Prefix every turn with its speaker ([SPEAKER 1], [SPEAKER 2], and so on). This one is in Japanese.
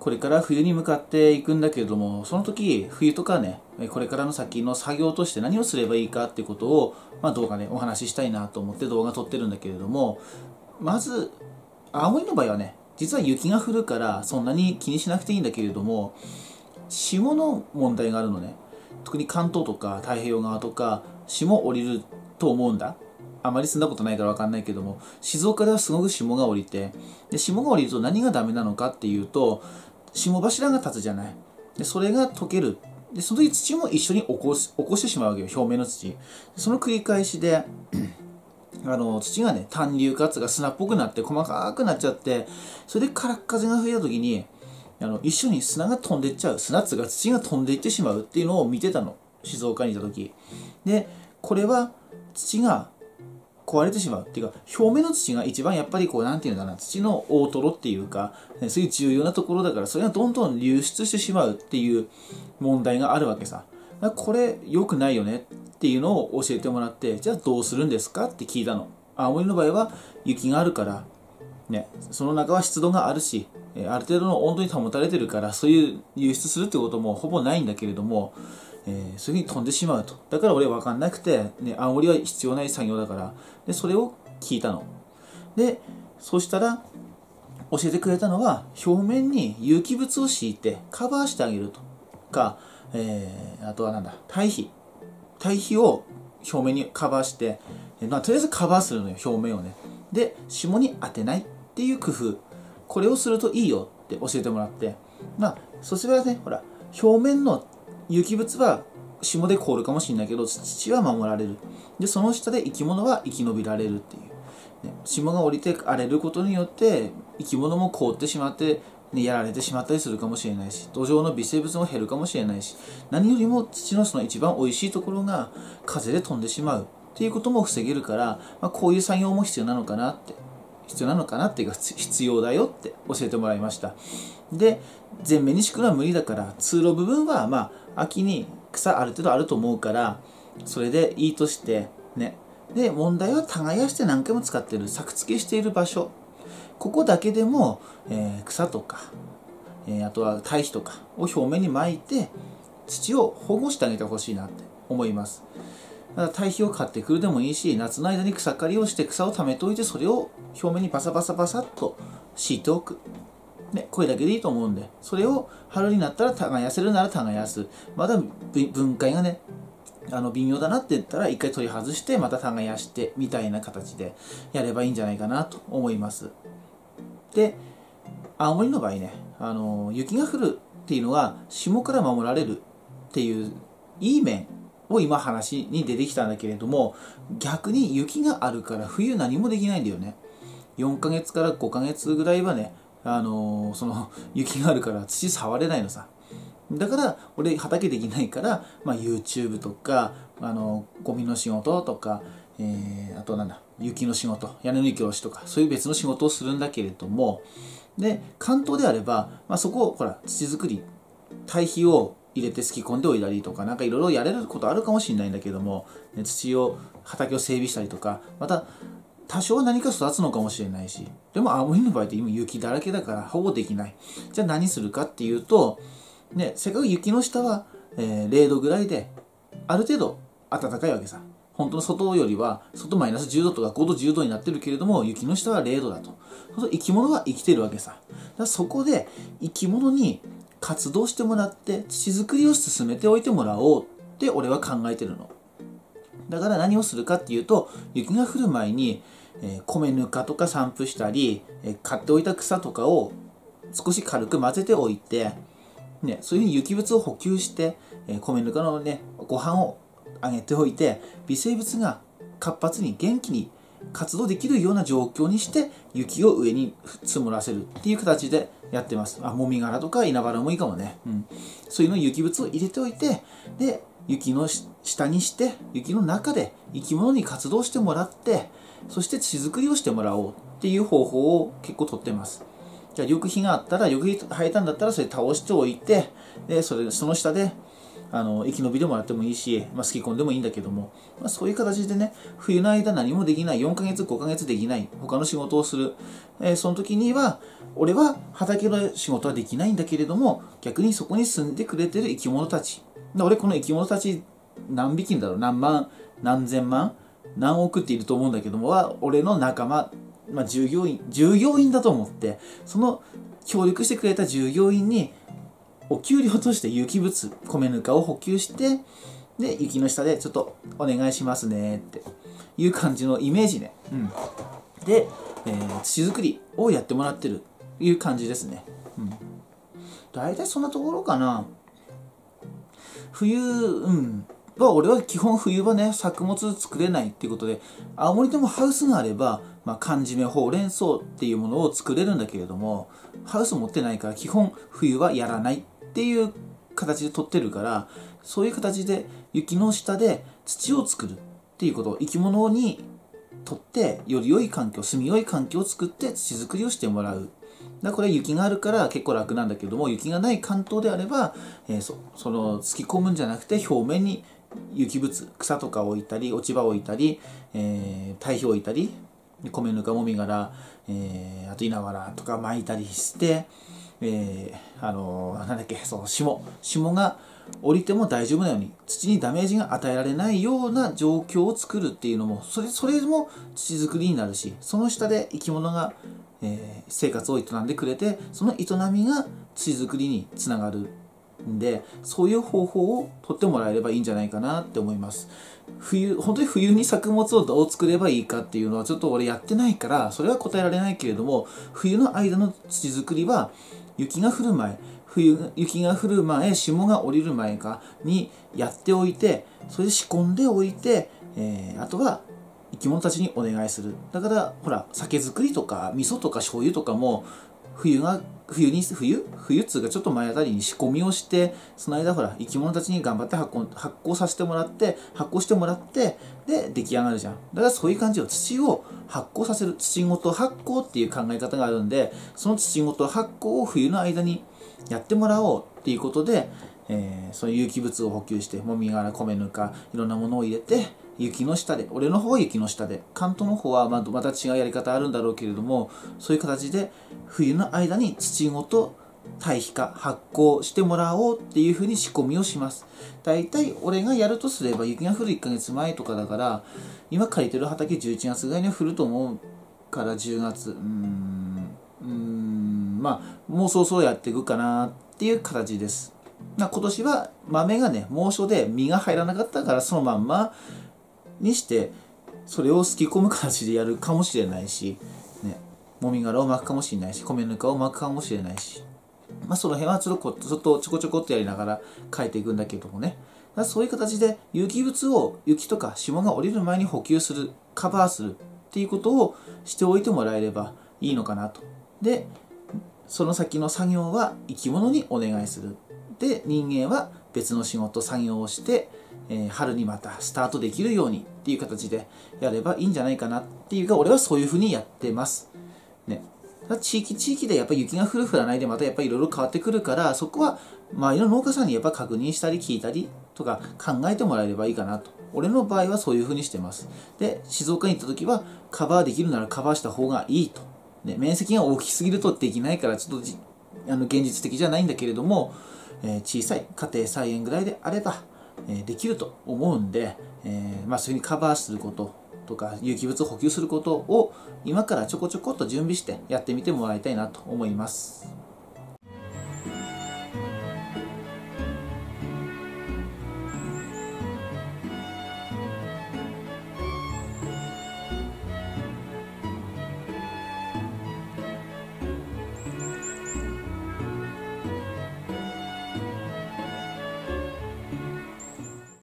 [SPEAKER 1] これから冬に向かっていくんだけれども、その時冬とかね、これからの先の作業として何をすればいいかっていうことを、動画でお話ししたいなと思って動画撮ってるんだけれども、まず青森の場合はね、実は雪が降るからそんなに気にしなくていいんだけれども、霜の問題があるのね。特に関東とか太平洋側とか霜降りると思うんだ。あまり住んだことないから分かんないけども、静岡ではすごく霜が降りて、で霜が降りると何がダメなのかっていうと、霜柱が立つじゃない。でそれが溶ける。でその時土も一緒に起こしてしまうわけよ、表面の土。その繰り返しで土がね、単粒化が砂っぽくなって細かくなっちゃって、それで空っ風が吹いた時に一緒に砂が飛んでいっちゃう、砂っつうか土が飛んでいってしまうっていうのを見てたの、静岡にいた時で。これは土が壊れてしまうっていうか、表面の土が一番やっぱりなんていうのかな、土の大トロっていうか、そういう重要なところだから、それがどんどん流出してしまうっていう問題があるわけさ。これ良くないよねっていうのを教えてもらって、じゃあどうするんですかって聞いたの。青森の場合は雪があるからね、その中は湿度があるし、ある程度の温度に保たれてるから、そういう流出するってこともほぼないんだけれども、そういうふうに飛んでしまうと。だから俺分かんなくて、ね、青森は必要ない作業だから。でそれを聞いたの。でそしたら教えてくれたのは、表面に有機物を敷いてカバーしてあげるとか、あとは堆肥を表面にカバーして、とりあえずカバーするのよ、表面をね。で霜に当てないっていう工夫、これをするといいよって教えてもらって、そすればね、ほら表面の有機物は霜で凍るかもしれないけど、土は守られる。でその下で生き物は生き延びられるっていう、ね、霜が降りて荒れることによって生き物も凍ってしまって、ね、やられてしまったりするかもしれないし、土壌の微生物も減るかもしれないし、何よりも土のその一番おいしいところが風で飛んでしまうっていうことも防げるから、こういう作業も必要なのかなっていうか、必要だよって教えてもらいました。で全面に敷くのは無理だから、通路部分は秋に草ある程度あると思うから、それでいいとしてね。で問題は耕して何回も使ってる作付けしている場所、ここだけでも、草とか、あとは堆肥とかを表面に撒いて土を保護してあげてほしいなって思います。だから堆肥を買ってくるでもいいし、夏の間に草刈りをして草を溜めておいて、それを表面にバサバサバサッと敷いておく、ね、これだけでいいと思うんで、それを春になったら耕せるなら耕す。まだ分解がね微妙だなって言ったら一回取り外してまた耕してみたいな形でやればいいんじゃないかなと思います。で青森の場合ね、雪が降るっていうのは霜から守られるっていういい面を今話に出てきたんだけれども、逆に雪があるから冬何もできないんだよね。4ヶ月から5ヶ月ぐらいはね、その雪があるから土触れないのさ。だから俺畑できないから、YouTube とかゴミの仕事とか、あと雪の仕事、屋根の雪下ろしとか、そういう別の仕事をするんだけれども、で関東であれば、そこをほら土作り、堆肥を入れてすき込んでおいたりとか、いろいろやれることあるかもしれないんだけども、畑を整備したりとか、また多少は何か育つのかもしれないし、でも青森の場合って今雪だらけだからほぼできない。じゃあ何するかっていうと、せっかく雪の下は、0度ぐらいである程度暖かいわけさ。本当の外よりは外マイナス10度とか5度10度になってるけれども、雪の下は0度だと。そうすると生き物は生きてるわけさ。だからそこで生き物に活動してもらって土作りを進めておいてもらおうって俺は考えてるの。だから何をするかっていうと、雪が降る前に米ぬかとか散布したり、買っておいた草とかを少し軽く混ぜておいて、そういうふうに有機物を補給して、米ぬかのご飯をあげておいて、微生物が活発に元気に活動できるような状況にして雪を上に積もらせるっていう形でやってます。もみ殻とか稲わらもいいかもね、そういうの有機物を入れておいて、で雪の下にして雪の中で生き物に活動してもらって、そして土作りをしてもらおうっていう方法を結構とってます。じゃあ緑肥があったら、緑肥生えたんだったらそれ倒しておいて、でその下で生き延びてもらってもいいし、すき込んでもいいんだけども、そういう形でね、冬の間何もできない、4ヶ月5ヶ月できない他の仕事をする、その時には俺は畑の仕事はできないんだけれども、逆にそこに住んでくれてる生き物たち、俺この生き物たち何匹だろう、何万何千万何億っていると思うんだけども、は俺の仲間、従業員だと思って、その協力してくれた従業員にお給料として有機物、米ぬかを補給して、で雪の下でちょっとお願いしますねっていう感じのイメージね。で、土作りをやってもらってるという感じですね。大体そんなところかな。冬、俺は基本冬はね、作物作れないっていうことで、青森でもハウスがあれば、缶詰、ほうれん草っていうものを作れるんだけれども、ハウス持ってないから基本冬はやらないっていう形で取ってるから、そういう形で雪の下で土を作るっていうこと、生き物にとってより良い環境、住みよい環境を作って土作りをしてもらう。これは雪があるから結構楽なんだけども、雪がない関東であれば、その突き込むんじゃなくて表面に有機物、草とかを置いたり、落ち葉を置いたり、堆肥を置いたり、米ぬかもみ殻、あと稲わらとか巻いたりして、霜が降りても大丈夫なように、土にダメージが与えられないような状況を作るっていうのも、それも土作りになるし、その下で生き物が、生活を営んでくれて、その営みが土作りにつながるんで、そういう方法を取ってもらえればいいんじゃないかなって思います。本当に冬に作物をどう作ればいいかっていうのはちょっと俺やってないから、それは答えられないけれども、冬の間の土作りは雪が降る前、霜が降りる前にやっておいて、それで仕込んでおいて、あとは生き物たちにお願いする。だからほら、酒造りとか味噌とか醤油とかも冬っつうかちょっと前あたりに仕込みをして、その間ほら生き物たちに頑張って発酵してもらってで出来上がるじゃん。だからそういう感じを土を発酵させる、土ごと発酵っていう考え方があるんで、その土ごと発酵を冬の間にやってもらおうっていうことで、その有機物を補給して、もみ殻、米ぬか、いろんなものを入れて、雪の下で、俺の方は雪の下で、関東の方はまた違うやり方あるんだろうけれども、そういう形で冬の間に土ごと堆肥化、発酵してもらおうっていうふうに仕込みをします。大体俺がやるとすれば、雪が降る1ヶ月前とかだから、今借りてる畑11月ぐらいには降ると思うから10月、もうそろそろやっていくかなっていう形です。今年は豆がね、猛暑で実が入らなかったから、そのまんまにしてそれをすき込む形でやるかもしれないし、もみ殻を巻くかもしれないし、米ぬかを巻くかもしれないし、その辺はちょこちょこっとやりながら変えていくんだけどもね。そういう形で有機物を雪とか霜が降りる前に補給する、カバーするっていうことをしておいてもらえればいいのかなと。で、その先の作業は生き物にお願いする。で、人間は別の仕事、作業をして、春にまたスタートできるようにっていう形でやればいいんじゃないかなっていうか、俺はそういうふうにやってます。地域でやっぱり雪が降る降らないでまたやっぱりいろいろ変わってくるから、そこは周りの農家さんにやっぱ確認したり聞いたりとか考えてもらえればいいかなと。俺の場合はそういうふうにしてます。で、静岡に行った時はカバーできるならカバーした方がいいと。面積が大きすぎるとできないからちょっと現実的じゃないんだけれども、小さい家庭菜園ぐらいであれば、できると思うんで、そういうふうにカバーすることとか有機物を補給することを今からちょこちょこっと準備してやってみてもらいたいなと思います。